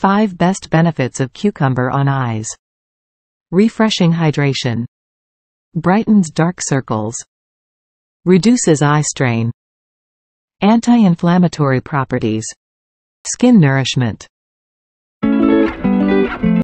5 best benefits of cucumber on eyes. Refreshing hydration. Brightens dark circles. Reduces eye strain. Anti-inflammatory properties. Skin nourishment.